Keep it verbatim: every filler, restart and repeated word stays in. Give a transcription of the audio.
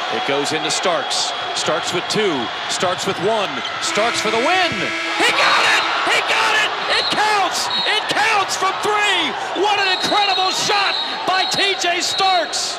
It goes into Starks. Starks with two. Starks with one. Starks for the win. He got it! He got it! It counts! It counts from three! What an incredible shot by T J Starks!